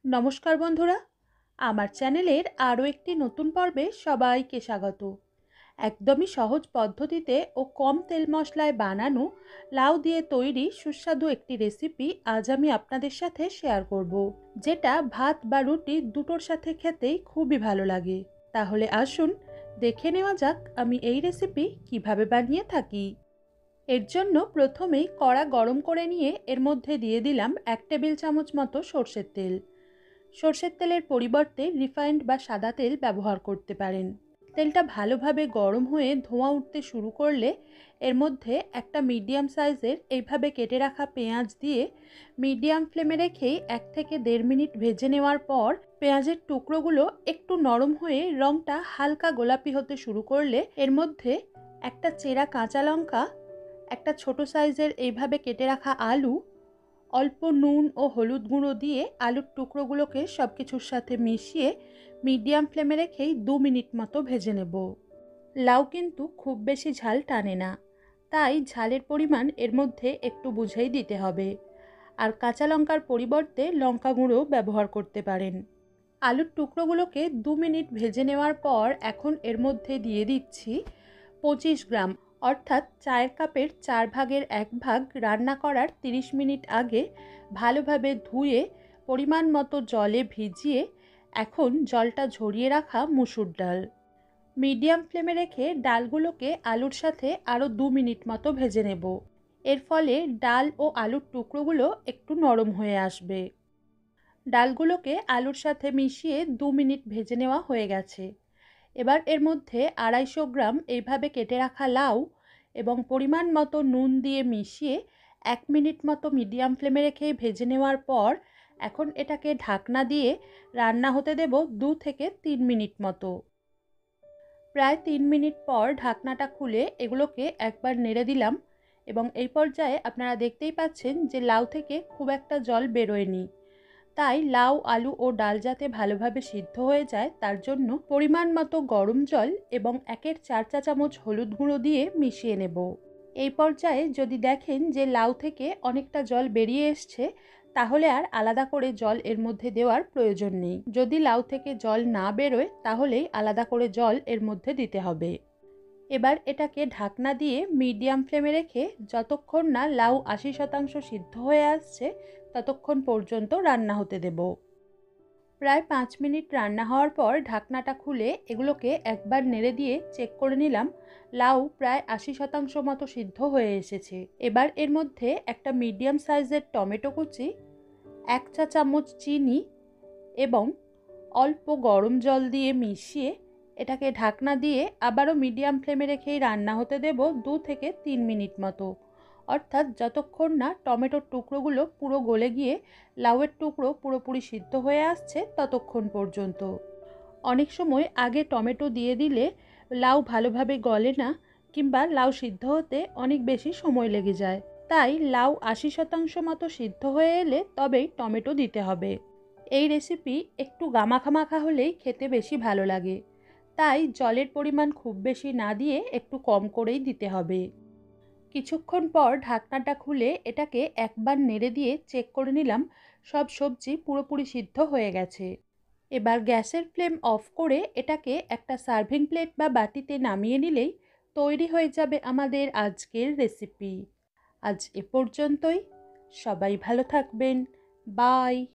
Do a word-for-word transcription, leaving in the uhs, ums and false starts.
नमस्कार बंधुरा आमार चैनेलेर आरो एकटी नतून पर्वे सबाइके स्वागत। एकदमई सहज पद्धतिते ओ कम तेल मशलाय बानानो लाउ दिये तैरी सुस्वादु एकटी रेसिपि आज आमी आपनादेर साथे शेयर करब, जेटा भात बा रुटी दुटोर साथे खेतेई खूबई भालो लागे। ताहले आसुन देखे नेওয়া যাক आमी এই रेसिपि किभाবে बानिये थाकी। एर जन्य प्रथमेई कड़ा गरम करे निये एर मध्य दिये दिलाम एक टेबिल चामच मतो सर्षेर तेल। सर्षेर तेलेर परिबर्ते रिफाइंड बा सादा तेल व्यवहार करते पारेन। तेलटा भालोभाबे गरम हये धोঁয়া उठते शुरू करले एर मध्य एकटा मीडियम साइजेर एइभाबे केटे राखा पेঁয়াজ दिए मीडियम फ्लेमे रेखेई एक थेके देड़ मिनिट भेजे नेওয়ার पर पेঁয়াজের टुकरोगुलो एकटू नरम हये रंगटा हालका गोलापी होते शुरू करले एर मध्य एकटा चेरा काँचा लंका, एकटा छोटो साइजेर एइभाबे केटे राखा आलू, अल्प नुन और हलुद गुঁড়ো दिए आलुर टुकरोगुलोके सबकिछुर साथे मिशिए मीडियम फ्लेमे रेखेई दो मिनिट मतो भेजे नेब। लाउ किन्तु खूब बेशी झाल टाने ना, ताई झालेर परिमाण एर मध्य एकटू बुझेई दिते हबे। आर काँचा लंकार परिबर्ते लंका गुঁড়ো व्यवहार करते पारेन। आलुर टुकरोगुलोके दो मिनिट भेजे नेওয়ার पर एखन एर मध्य दिए दिচ্ছি पचिश ग्राम अर्थात चार कपेर चार भागेर एक भाग रान्ना करार तीस मिनट आगे भालोभाबे धुए परिमाण मतो जले भिजिए एखन जलटा झरिए रखा मुसुर डाल मीडियम फ्लेमे रेखे डालगुलोके आलुर साथे आरो दो मिनट मतो भेजे नेब। एर फले डाल और आलुर टुकरोगुलो एकटू नरम हये आसबे। डालगुलोके आलुर साथे मिशिए दो मिनट भेजे नेওয়া हये गेछे। एबार एर मध्य आढ़ाईशो ग्राम एइभाबे केटे राखा लाउ एबं परिमाण मतो नुन दिए मिशिए एक मिनिट मतो मीडियम फ्लेमे रेखे भेजे नेওয়ার पर एखन एटाके ढाकना दिए रान्ना होते देब दो थेके तीन मिनिट मतो। प्राय तीन मिनिट पर ढाकनाटा खुले एगुलोके एकबार नेड़े दिलाम एबं एई पर्याये आपनारा देखतेई पाच्छेन जे लाउ थेके खूब एकटा जल बेरोयनि, ताई लाउ आलू और डाल जाते भालोभाबे सिद्ध हये जाय तार जन्य परिमाण मतो गरम जल एबं एकेर चार चा चामच हलुद गुঁড়ো दिए मिशिए नेब। एई पर्याये जदि देखें जे लाउ थेके अनेकटा जल बेरिये एसছে ताहले आर आलादा करे जल एर मध्य देওয়ার प्रयोजन नेই। जदि लाउ थेके जल ना बेरोय ताहलेই आलादा करे जल एर मध्य दिते हबे। एबार एटाके ढाकना दिए मीडियम फ्लेमे रेखे যতক্ষণ ना लाउ आशी शतांश सिद्ध हये आसছে ततक्षण पर्यन्त रान्ना होते देब। प्राय पाँच मिनिट रान्ना हওয়ার पर ढाकनाटा खुले एगुलोके एकबार नेड़े दिए चेक करे निलाम लाउ प्राय आशी शतांश मतो सिद्ध हये एसेছে। एबार एर मध्य एकटा मीडियम साइजेर टमेटो कुचि, एक चा चामच चीनी एबं अल्प गरम जल दिए मिशिए एटाके ढाकना दिए आबारो मीडियम फ्लेमे रेखेई रान्ना होते देब दो थेके तीन मिनिट मतो, अर्थात যতক্ষণ ना टमेटोर टुकरोगुलो पुरो गले गिये लाउएर टुकरो पुरोपुरि सिद्ध हये आसছে ततक्षण पर्यन्त। अनेक समय आगे टमेटो दिए दिले लाउ भालोभाबे गले ना किंबा लाउ सिद्ध होते अनेक बेशी समय लेगे जाय, ताई लाउ आशी शतांश मतो सिद्ध हये एले तबेई टमेटो दिते हबे। এই রেসিপি একটু গামাখামাখা হলেই খেতে বেশি ভালো লাগে, তাই জলের পরিমাণ খুব বেশি না দিয়ে একটু কম করেই দিতে হবে। কিছুক্ষণ পর ঢাকনাটা খুলে এটাকে একবার নেড়ে দিয়ে চেক করে নিলাম সব সবজি পুরোপুরি সিদ্ধ হয়ে গেছে। এবার গ্যাসের ফ্লেম অফ করে এটাকে একটা সার্ভিং প্লেট বা বাটিতে নামিয়ে নিলেই তৈরি হয়ে যাবে আমাদের আজকের রেসিপি। আজ এ পর্যন্তই। সবাই ভালো থাকবেন। বাই।